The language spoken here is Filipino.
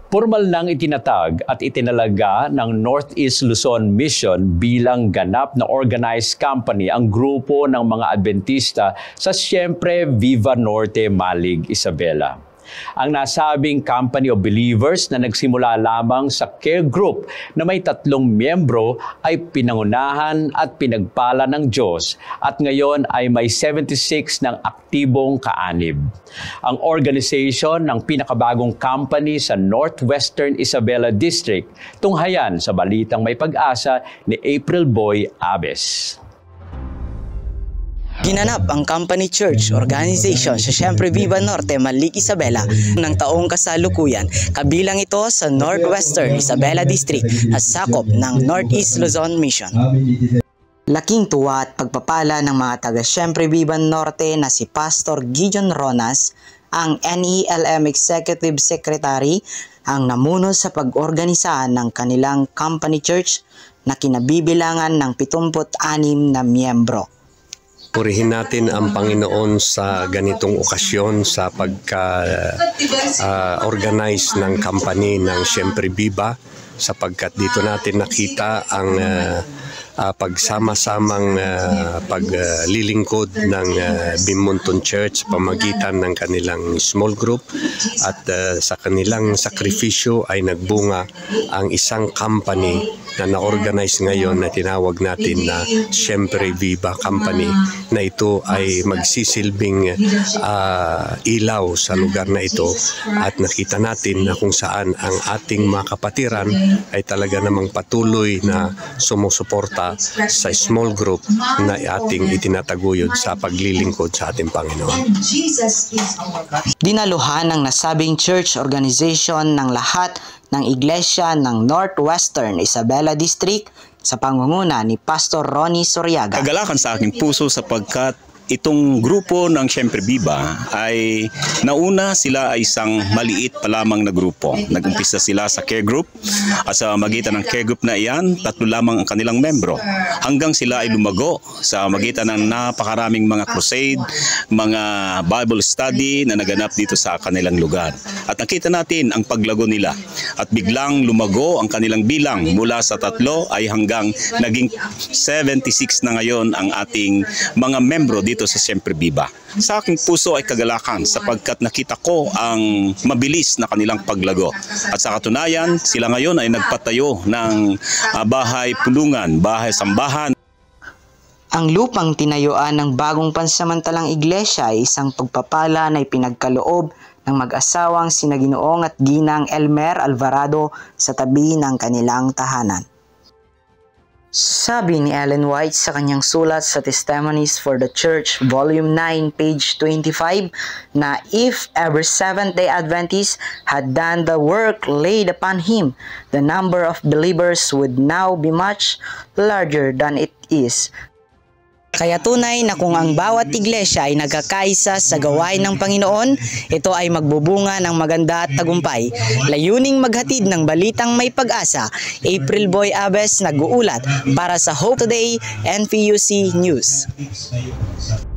Formal nang itinatag at itinalaga ng Northeast Luzon Mission bilang ganap na organized company ang grupo ng mga Adventista sa Siempre Viva Norte Malig, Isabela. Ang nasabing company of believers na nagsimula lamang sa care group na may 3 miyembro ay pinangunahan at pinagpala ng Diyos at ngayon ay may 76 ng aktibong kaanib. Ang organization ng pinakabagong company sa Northwestern Isabela District, tunghayan sa Balitang May Pag-asa ni April Boy Abes. Ginanap ang company church organization sa Siempre Viva Norte, Malig, Isabela ng taong kasalukuyan. Kabilang ito sa Northwestern Isabela District at sakop ng Northeast Luzon Mission. Laking tuwa at pagpapala ng mga taga Siempre Viva Norte na si Pastor Gideon Ronas, ang NELM Executive Secretary, ang namuno sa pag-organisa ng kanilang company church na kinabibilangan ng 76 na miyembro. Purihin natin ang Panginoon sa ganitong okasyon sa pagka-organize ng company ng Siempre Viva, sapagkat dito natin nakita ang pagsama-samang paglilingkod ng Bimunton Church sa pamagitan ng kanilang small group at sa kanilang sakripisyo ay nagbunga ang isang company na na-organize ngayon na tinawag natin na Siempre Viva Company, na ito ay magsisilbing ilaw sa lugar na ito, at nakita natin na kung saan ang ating mga kapatiran ay talaga namang patuloy na sumusuporta sa small group na ating itinataguyod sa paglilingkod sa ating Panginoon. Dinaluhan ng nasabing church organization ng lahat ng iglesia ng Northwestern Isabela District sa pangunguna ni Pastor Ronnie Soriaga. Kagalakan sa aking puso sapagkat itong grupo ng Siempre Viva ay nauna sila ay isang maliit pa lamang na grupo. Nag-umpisa sila sa care group at sa magitan ng care group na iyan, 3 lamang ang kanilang membro. Hanggang sila ay lumago sa magitan ng napakaraming mga crusade, mga Bible study na naganap dito sa kanilang lugar. At nakita natin ang paglago nila at biglang lumago ang kanilang bilang mula sa 3 ay hanggang naging 76 na ngayon ang ating mga membro dito sa Siempre Viva. Sa aking puso ay kagalakan sapagkat nakita ko ang mabilis na kanilang paglago. At sa katunayan, sila ngayon ay nagpatayo ng bahay pulungan, bahay sambahan. Ang lupang tinayuan ng bagong pansamantalang iglesia ay isang pagpapala na ipinagkaloob ng mag-asawang sina Ginoong at Ginang Elmer Alvarado sa tabi ng kanilang tahanan. Sabi ni Ellen White sa kanyang sulat sa Testimonies for the Church, Volume 9, page 25, na if ever Seventh-day Adventists had done the work laid upon him, the number of believers would now be much larger than it is. Kaya tunay na kung ang bawat iglesia ay nagkakaisa sa gawain ng Panginoon, ito ay magbubunga ng maganda at tagumpay. Layuning maghatid ng balitang may pag-asa. April Boy Abes nag-uulat para sa Hope Today NPUC News.